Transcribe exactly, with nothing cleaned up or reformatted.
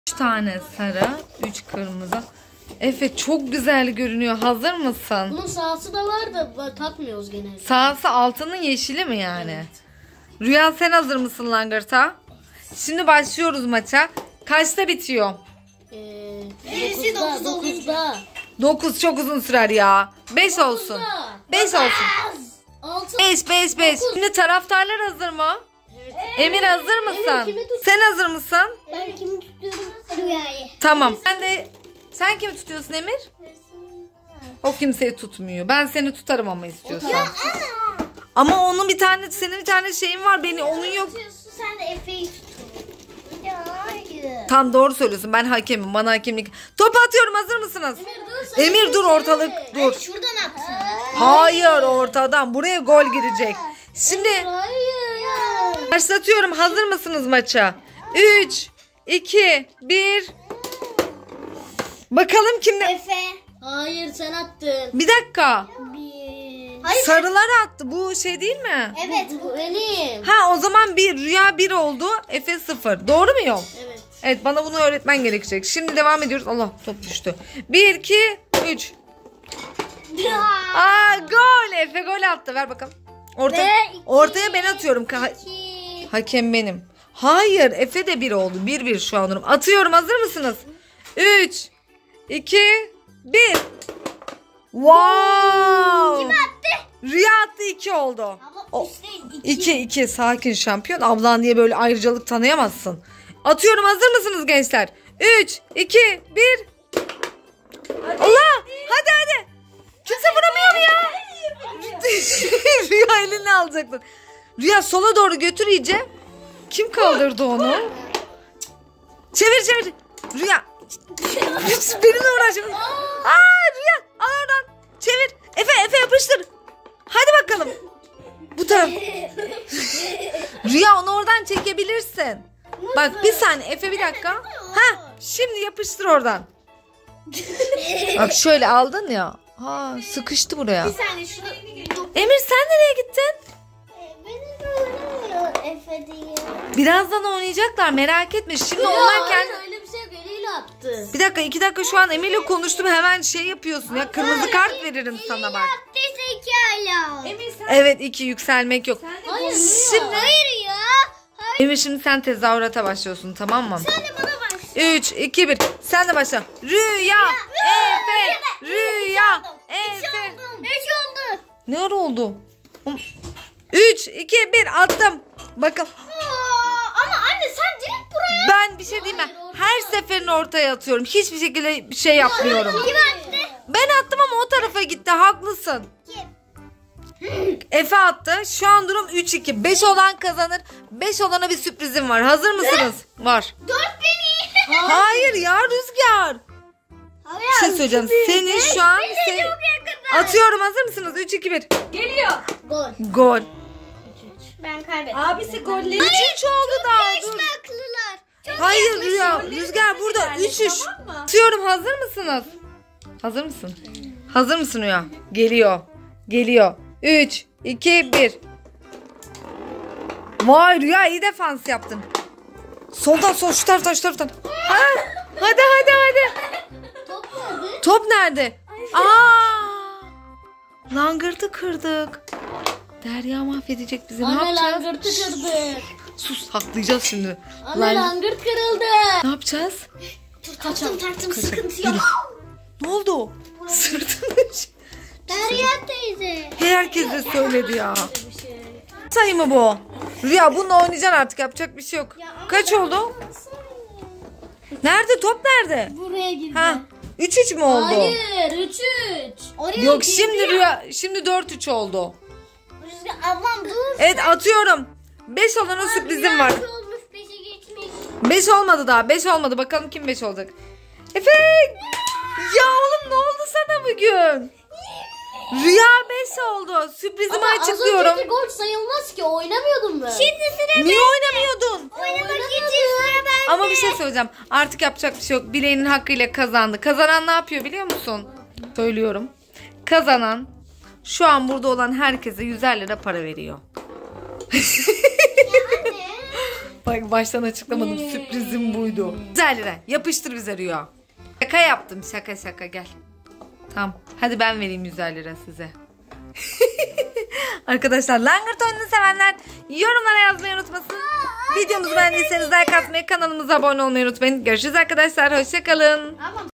üç tane sarı, üç kırmızı. Efe çok güzel görünüyor. Hazır mısın? Bunun sahası da var da takmıyoruz genelde. Sahası altının yeşili mi yani? Evet. Rüya sen hazır mısın Langırt'a? Şimdi başlıyoruz maça. Kaçta bitiyor? Ee, dokuzda, dokuzda. dokuz çok uzun sürer ya. beş olsun. beş olsun. altı. beş beş beş. Şimdi taraftarlar hazır mı? Evet. Emir hazır mısın? Sen hazır mısın? Ben kimi tutuyorum? Rüyayı. Tamam. Sen de sen kimi tutuyorsun Emir? O kimseyi tutmuyor. Ben seni tutarım ama istiyorsan. Ama onun bir tane, senin bir tane şeyin var. Beni onun yok. Sen de Efe'yi tutun. Ya hayır. Tam doğru söylüyorsun. Ben hakemim. Bana hakemlik. Top atıyorum. Hazır mısınız? Emir dur. Emir dur, ortalık dur. Şuradan atsın. Hayır, ortadan. Buraya gol girecek. Şimdi Hayır. başlatıyorum. Hazır mısınız maça? üç, iki, bir. Bakalım kimde? Efe. Hayır sen attın. Bir dakika. Bir. Hayır. Sarılar attı. Bu şey değil mi? Evet bu benim. Ha, o zaman bir Rüya bir oldu. Efe sıfır. Doğru muyum? Evet. Evet, bana bunu öğretmen gerekecek. Şimdi devam ediyoruz. Allah, top düştü. bir, iki, üç. Aa, gol. Efe gol attı. Ver bakalım. Orta, Ve iki, ortaya ben atıyorum. Ha- iki. hakem benim. Hayır, Efe de bir oldu. bir bir şu an durum. Atıyorum. Hazır mısınız? üç, iki, bir. Wow. Kim attı? Rüya attı, iki oldu. Abla O- üstüne iki. iki iki sakin şampiyon. Ablan diye böyle ayrıcalık tanıyamazsın. Atıyorum, hazır mısınız gençler? üç, iki, bir. Allah! Hadi hadi. Kimse vuramıyor mu ya? Rüya elini alacaktın. Rüya sola doğru götür iyice. Kim kaldırdı onu? Çevir çevir. Rüya. Benimle uğraşma. Aa, Rüya al oradan. Çevir. Efe Efe yapıştır. Hadi bakalım. Bu taraf. Rüya onu oradan çekebilirsin. Bak bir saniye Efe, bir dakika. Ha, şimdi yapıştır oradan. Bak şöyle aldın ya. Ha, sıkıştı buraya. Bir saniye şunu. Emir sen nereye gittin? Beni de oynamıyor Efe diye. Birazdan oynayacaklar, merak etme. Şimdi onlar kendi... Öyle bir şey yok, eliyle attı. Bir dakika, iki dakika, şu an Emir'le konuştum, hemen şey yapıyorsun ya. Kırmızı kart veririm sana bak. Attıysa iki hala. Emir sen Evet, iki, yükselmek yok. Hayır Şimdi- Hayır ya. Emir şimdi sen tezahürata başlıyorsun, tamam mı? Sen de bana başla. üç, iki, bir. Sen de başla. Rüya, Efe, Rüya, Efe. Üç oldu. Ne ara oldu? üç, iki, bir attım. Bakın. Aa, ama anne sen direkt buraya. Ben bir şey diyeyim mi? Her seferini ortaya atıyorum. Hiçbir şekilde bir şey yapmıyorum. Kim attı? Ben attım ama o tarafa gitti. Haklısın. Efe attı. Şu an durum üç iki. beş olan kazanır. beş olana bir sürprizim var. Hazır mısınız? Var. Dört beni. Hayır ya, Rüzgar. Bir şey söyleyeceğim. Senin şu an sen... Atıyorum, hazır mısınız? üç iki bir. geliyor. Gol. Gol. Ben kaybettim. Abisi golleri. üç üç oldu daha. Dur. Akıllılar. Hayır Rüya. Rüzgar burada üç üç. Tamam mı? Atıyorum, hazır mısınız? Hazır mısın? Hazır mısın Rüya? Geliyor. Geliyor. üç iki bir. Vay Rüya, iyi defans yaptın. Soldan sol, şu taraftan şu taraftan. Ha, hadi hadi hadi. Top nerede? Top nerede? Aa! Langırtı kırdık. Derya mahvedecek bizi. Ne Anne yapacağız? langırtı kırdı. Sus, saklayacağız şimdi. Anne Lang- langırt kırıldı. Ne yapacağız? Tartım tartım Kaçalım. sıkıntı yok. Ne oldu? Sırtını. Derya teyze. Herkes de söyledi ya. Sayı mı bu? Rüya bununla oynayacaksın artık, yapacak bir şey yok. Kaç oldu? Nerede top, nerede? Buraya girdi. Ha, üç üç mü oldu? Hayır üç üç. Oraya Yok, girdi şimdi ya. Rüya şimdi dört üç oldu. Rüzgar ablam dur. Evet, atıyorum. beş olana sürprizim var. Rüya olmuş beşe geçmiş. beş olmadı daha. beş olmadı. Bakalım kim beş olacak. Efe! Ya oğlum, ne oldu sana bugün? Rüya beş oldu. Sürprizimi Ama az açıklıyorum. önceki gol sayılmaz ki, oynamıyordum ben. Şimdi sıra Niye oynamıyordun? oynamak için sıra ben. Ama bir şey söyleyeceğim. Artık yapacak bir şey yok. Bileğinin hakkıyla kazandı. Kazanan ne yapıyor biliyor musun? Söylüyorum. Kazanan şu an burada olan herkese yüzer lira para veriyor. Bak baştan açıklamadım. Sürprizim buydu. Güzel lira. Yapıştır bize Rüya. Şaka yaptım. Şaka şaka gel. Tamam. Hadi ben vereyim yüz lira size. Arkadaşlar langırt oyununu sevenler yorumlara yazmayı unutmasın. Videomuzu beğendiyseniz like atmayı, kanalımıza abone olmayı unutmayın. Görüşürüz arkadaşlar. Hoşçakalın.